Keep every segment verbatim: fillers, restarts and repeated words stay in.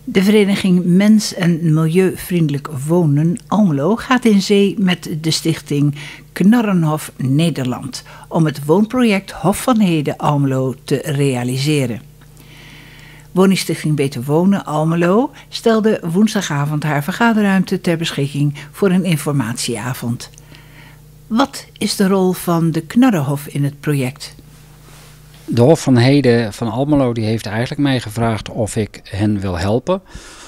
De vereniging Mens- en Milieuvriendelijk Wonen Almelo gaat in zee met de stichting Knarrenhof Nederland om het woonproject Hof van Heden Almelo te realiseren. Woningstichting Beter Wonen Almelo stelde woensdagavond haar vergaderruimte ter beschikking voor een informatieavond. Wat is de rol van de Knarrenhof in het project? De Hof van Heden van Almelo die heeft eigenlijk mij gevraagd of ik hen wil helpen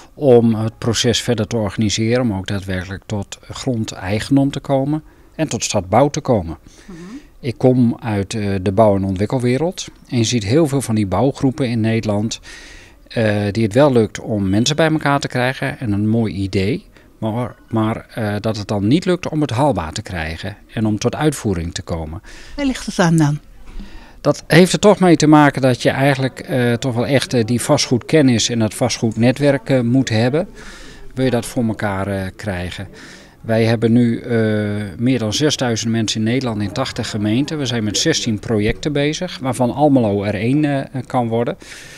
om het proces verder te organiseren, om ook daadwerkelijk tot grondeigendom te komen en tot stadbouw te komen. Mm-hmm. Ik kom uit uh, de bouw- en ontwikkelwereld en je ziet heel veel van die bouwgroepen in Nederland uh, die het wel lukt om mensen bij elkaar te krijgen en een mooi idee, maar, maar uh, dat het dan niet lukt om het haalbaar te krijgen en om tot uitvoering te komen. Waar ligt het aan dan? Dat heeft er toch mee te maken dat je eigenlijk uh, toch wel echt uh, die vastgoedkennis en dat vastgoednetwerk uh, moet hebben. Wil je dat voor elkaar uh, krijgen? Wij hebben nu uh, meer dan zesduizend mensen in Nederland in tachtig gemeenten. We zijn met zestien projecten bezig, waarvan Almelo er één uh, kan worden.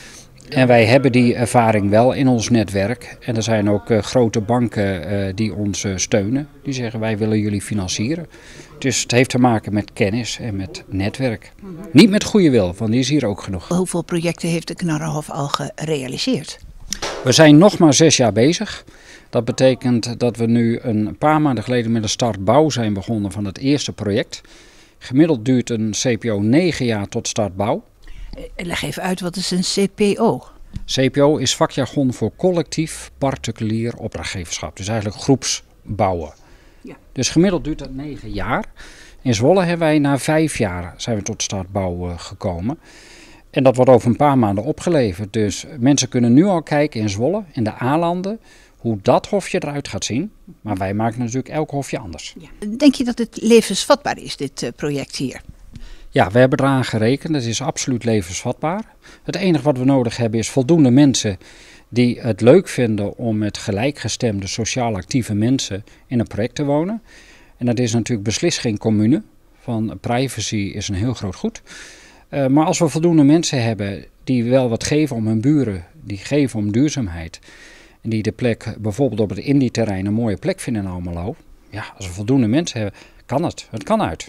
En wij hebben die ervaring wel in ons netwerk. En er zijn ook uh, grote banken uh, die ons uh, steunen. Die zeggen wij willen jullie financieren. Dus het heeft te maken met kennis en met netwerk. Mm-hmm. Niet met goede wil, want die is hier ook genoeg. Hoeveel projecten heeft de Knarrenhof al gerealiseerd? We zijn nog maar zes jaar bezig. Dat betekent dat we nu een paar maanden geleden met de startbouw zijn begonnen van het eerste project. Gemiddeld duurt een C P O negen jaar tot startbouw. Leg even uit, wat is een C P O? C P O is vakjargon voor collectief particulier opdrachtgeverschap. Dus eigenlijk groepsbouwen. Ja. Dus gemiddeld duurt dat negen jaar. In Zwolle hebben wij na vijf jaar zijn we tot startbouw uh, gekomen. En dat wordt over een paar maanden opgeleverd. Dus mensen kunnen nu al kijken in Zwolle, in de A-landen, hoe dat hofje eruit gaat zien. Maar wij maken natuurlijk elk hofje anders. Ja. Denk je dat het levensvatbaar is, dit uh, project hier? Ja, we hebben eraan gerekend. Het is absoluut levensvatbaar. Het enige wat we nodig hebben is voldoende mensen die het leuk vinden om met gelijkgestemde sociaal actieve mensen in een project te wonen. En dat is natuurlijk beslist geen commune, van privacy is een heel groot goed. Uh, maar als we voldoende mensen hebben die wel wat geven om hun buren, die geven om duurzaamheid. En die de plek bijvoorbeeld op het Indie-terrein een mooie plek vinden in Almelo. Ja, als we voldoende mensen hebben, kan het. Het kan uit.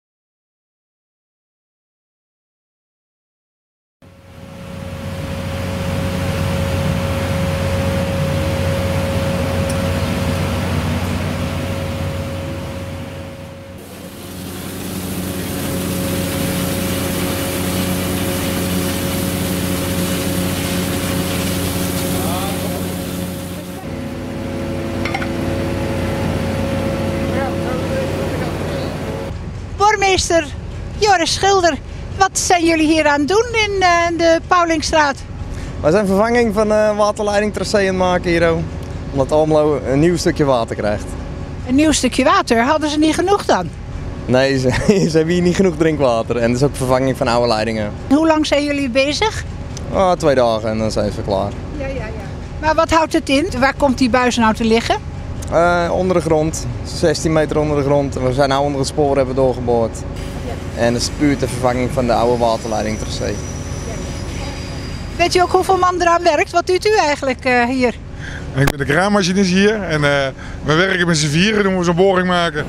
Burgemeester Joris Schilder, wat zijn jullie hier aan het doen in uh, de Paulingstraat? Wij zijn vervanging van uh, waterleiding tracé aan het maken hier, omdat Almelo een nieuw stukje water krijgt. Een nieuw stukje water? Hadden ze niet genoeg dan? Nee, ze, ze hebben hier niet genoeg drinkwater en dat is ook vervanging van oude leidingen. Hoe lang zijn jullie bezig? Oh, twee dagen en dan zijn ze klaar. Ja, ja, ja. Maar wat houdt het in? Waar komt die buis nou te liggen? Uh, onder de grond, zestien meter onder de grond. We zijn nu onder het spoor hebben doorgeboord. Ja. En het is puur de vervanging van de oude waterleiding tracé. Ja. Weet je ook hoeveel man eraan werkt? Wat doet u eigenlijk uh, hier? Ik ben de kraammachinist hier en uh, we werken met z'n vieren, doen we zo'n boring maken.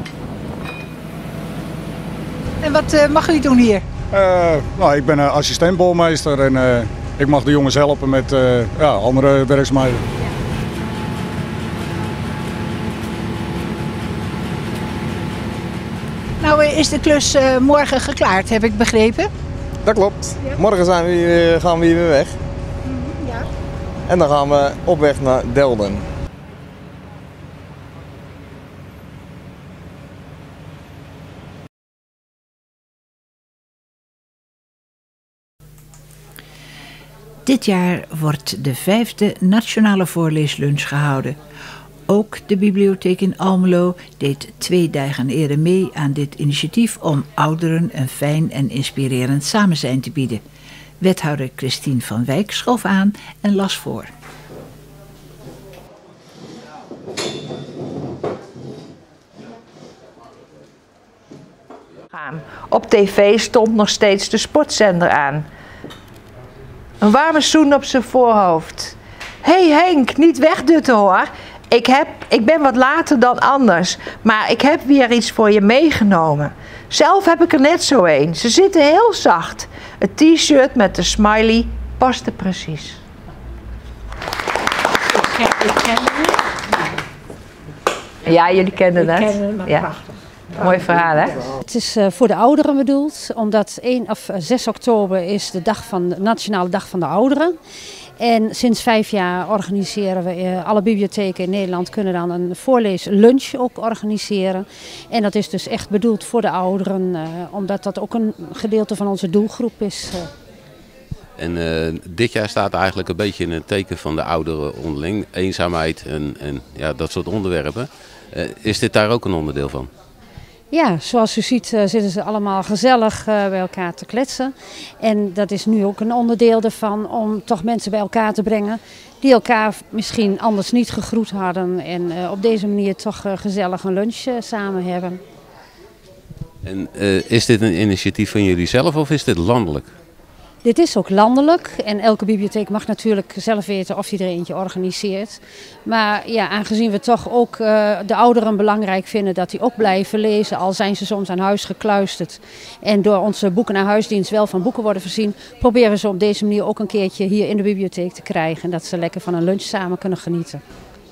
En wat uh, mag u doen hier? Uh, nou, ik ben uh, assistent-bolmeester en uh, ik mag de jongens helpen met uh, ja, andere werkzaamheden. Nou is de klus uh, morgen geklaard, heb ik begrepen. Dat klopt. Ja. Morgen zijn we, uh, gaan we hier weer weg. Mm-hmm, ja. En dan gaan we op weg naar Delden. Dit jaar wordt de vijfde nationale voorleeslunch gehouden. Ook de bibliotheek in Almelo deed twee dagen eerder mee aan dit initiatief om ouderen een fijn en inspirerend samenzijn te bieden. Wethouder Christine van Wijk schoof aan en las voor. Op tv stond nog steeds de sportzender aan. Een warme zoen op zijn voorhoofd. Hé hey Henk, niet wegdutten hoor. Ik, heb, ik ben wat later dan anders, maar ik heb weer iets voor je meegenomen. Zelf heb ik er net zo een. Ze zitten heel zacht. Het t-shirt met de smiley past er precies. Ik ken, ik ken het. Ja, jullie kennen het. Ik ken het, maar ja. prachtig. Mooi verhaal, hè? Het is uh, voor de ouderen bedoeld, omdat één of zes oktober is de, dag van, de Nationale Dag van de Ouderen. En sinds vijf jaar organiseren we, uh, alle bibliotheken in Nederland kunnen dan een voorleeslunch ook organiseren. En dat is dus echt bedoeld voor de ouderen, uh, omdat dat ook een gedeelte van onze doelgroep is. Uh. En uh, dit jaar staat eigenlijk een beetje in het teken van de ouderen onderling. Eenzaamheid en, en ja, dat soort onderwerpen. Uh, is dit daar ook een onderdeel van? Ja, zoals u ziet uh, zitten ze allemaal gezellig uh, bij elkaar te kletsen. En dat is nu ook een onderdeel ervan om toch mensen bij elkaar te brengen die elkaar misschien anders niet gegroet hadden. En uh, op deze manier toch uh, gezellig een lunch uh, samen hebben. En uh, is dit een initiatief van jullie zelf of is dit landelijk? Dit is ook landelijk en elke bibliotheek mag natuurlijk zelf weten of hij er eentje organiseert. Maar ja, aangezien we toch ook uh, de ouderen belangrijk vinden dat die ook blijven lezen, al zijn ze soms aan huis gekluisterd en door onze boeken naar huisdienst wel van boeken worden voorzien, proberen we ze op deze manier ook een keertje hier in de bibliotheek te krijgen en dat ze lekker van een lunch samen kunnen genieten.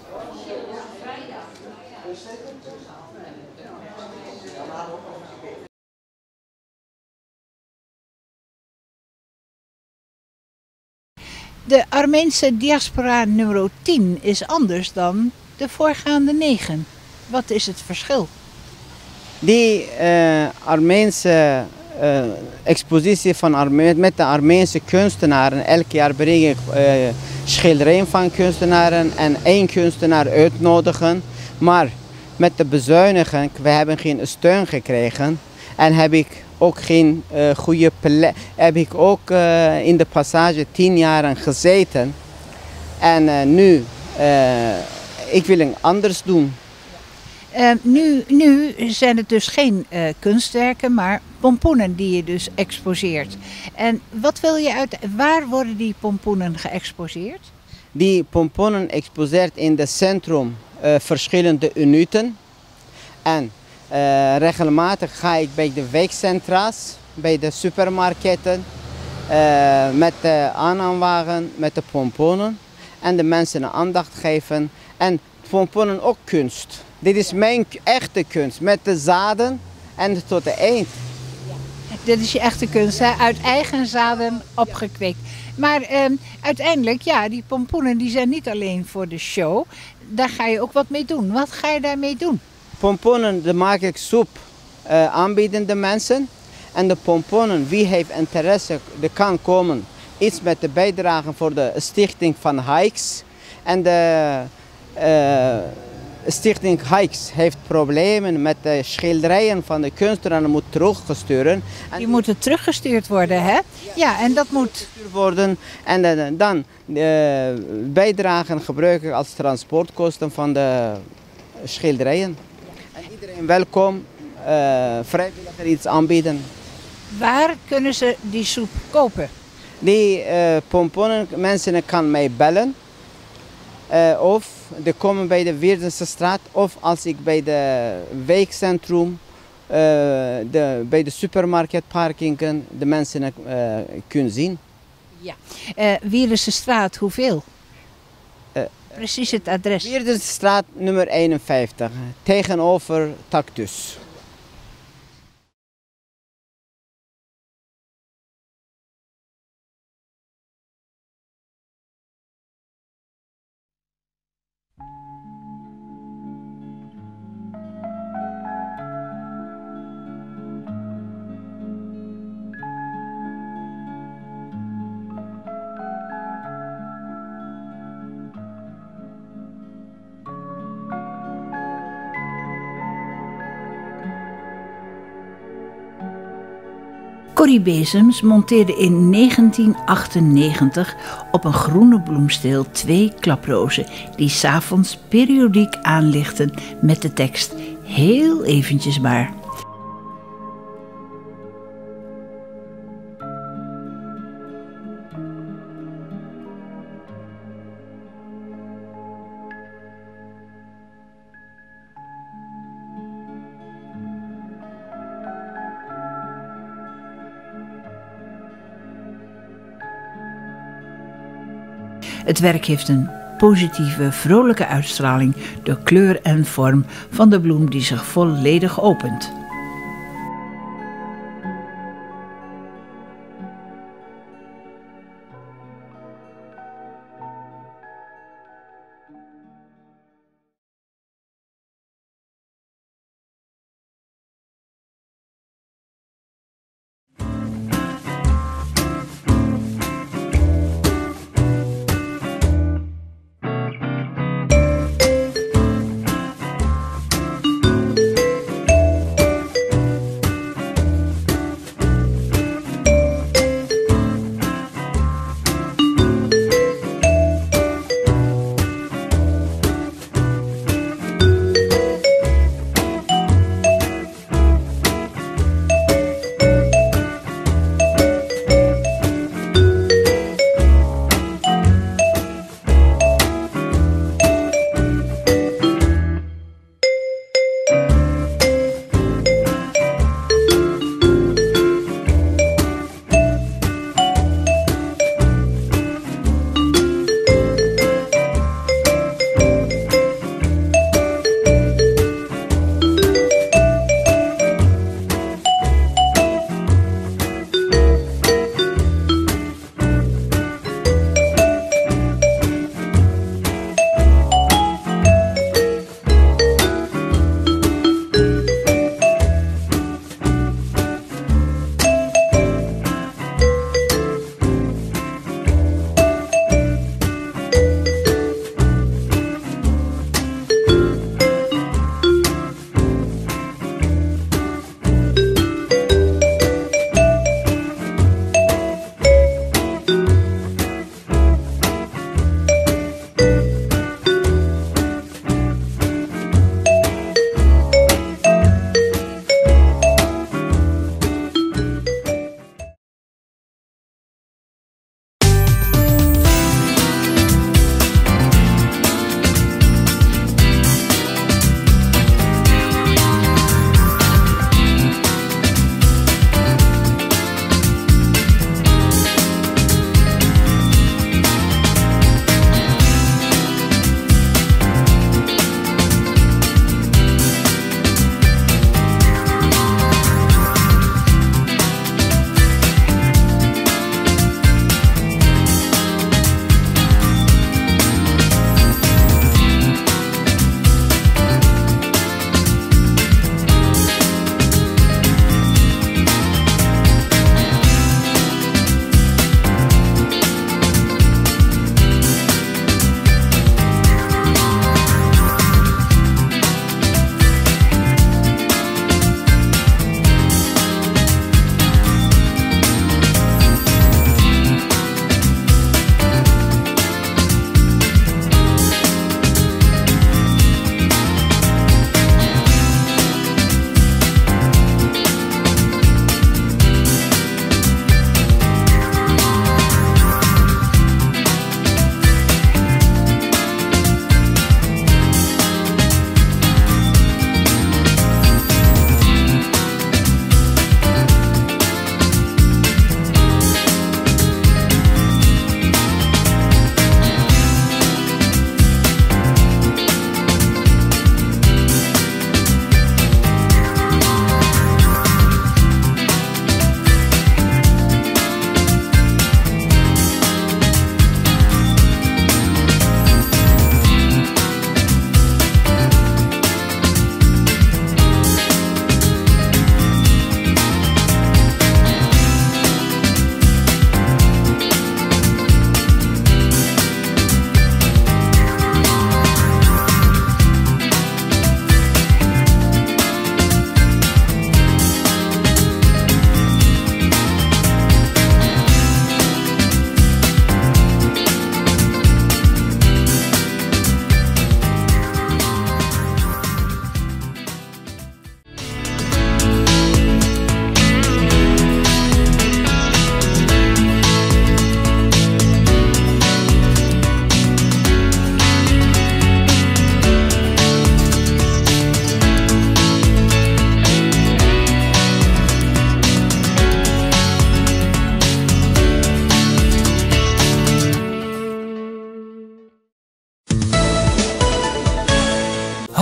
De Armeense diaspora nummer tien is anders dan de voorgaande negen. Wat is het verschil? Die uh, Armeense uh, expositie van Arme met de Armeense kunstenaren. Elk jaar breng ik uh, schilderijen van kunstenaren en één kunstenaar uitnodigen. Maar met de bezuiniging, we hebben geen steun gekregen en heb ik ook geen uh, goede plek. Heb ik ook uh, in de passage tien jaar gezeten. En uh, nu, uh, ik wil het anders doen. Uh, nu, nu zijn het dus geen uh, kunstwerken, maar pompoenen die je dus exposeert. En wat wil je uit, waar worden die pompoenen geëxposeerd? Die pompoenen exposeert in het centrum uh, verschillende uniten. En Uh, regelmatig ga ik bij de wijkcentra's, bij de supermarkten, uh, met de aanhangwagen, met de pompoenen en de mensen aandacht geven. En pompoenen ook kunst. Dit is mijn echte kunst, met de zaden en tot de eind. Ja. Dit is je echte kunst, hè? Uit eigen zaden opgekweekt. Maar uh, uiteindelijk, ja, die pompoenen die zijn niet alleen voor de show. Daar ga je ook wat mee doen. Wat ga je daarmee doen? Pompoenen, daar maak ik soep uh, aanbieden de mensen. En de pompoenen, wie heeft interesse, die kan komen. Iets met de bijdrage voor de stichting van Hikes. En de uh, stichting Hikes heeft problemen met de schilderijen van de kunstenaar moet teruggestuurd. Die moeten teruggestuurd worden, hè? Ja, en dat moet worden. En uh, dan de bijdragen gebruik ik als transportkosten van de schilderijen. En iedereen welkom, uh, vrijwilliger iets aanbieden. Waar kunnen ze die soep kopen? Die uh, pompoenen, mensen kan mij bellen. Uh, of die komen bij de Weerdense straat. Of als ik bij de wijkcentrum, uh, de, bij de supermarktparkingen de mensen uh, kunnen zien. Ja. Uh, Weerdense straat, hoeveel? Uh, Precies het adres. Weerdense straat nummer eenenvijftig, tegenover Tactus. Corrie Bezems monteerde in negentien achtennegentig op een groene bloemsteel twee klaprozen die 's avonds periodiek aanlichten met de tekst heel eventjes maar. Het werk heeft een positieve, vrolijke uitstraling door kleur en vorm van de bloem die zich volledig opent.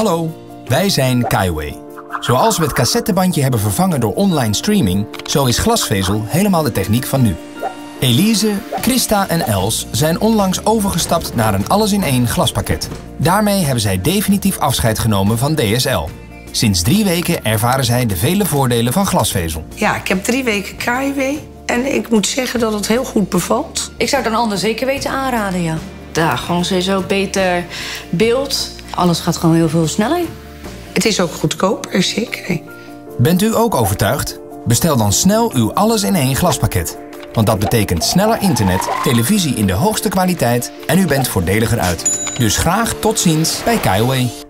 Hallo, wij zijn Kaiway. Zoals we het cassettebandje hebben vervangen door online streaming, zo is glasvezel helemaal de techniek van nu. Elise, Christa en Els zijn onlangs overgestapt naar een alles-in-één glaspakket. Daarmee hebben zij definitief afscheid genomen van D S L. Sinds drie weken ervaren zij de vele voordelen van glasvezel. Ja, ik heb drie weken Kaiway en ik moet zeggen dat het heel goed bevalt. Ik zou het aan anderen zeker weten aanraden, ja. Ja, gewoon sowieso beter beeld. Alles gaat gewoon heel veel sneller. Het is ook goedkoper, zeker. Bent u ook overtuigd? Bestel dan snel uw alles-in-één glaspakket. Want dat betekent sneller internet, televisie in de hoogste kwaliteit en u bent voordeliger uit. Dus graag tot ziens bij Kaiway.